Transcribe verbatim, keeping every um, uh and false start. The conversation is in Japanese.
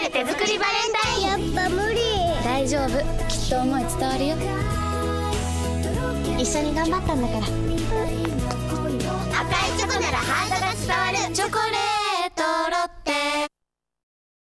ル手作りバレンタイン。 やっぱ無理。 大丈夫、きっと思い伝わるよ。一緒に頑張ったんだから。赤いチョコならハートが伝わる。チョコレート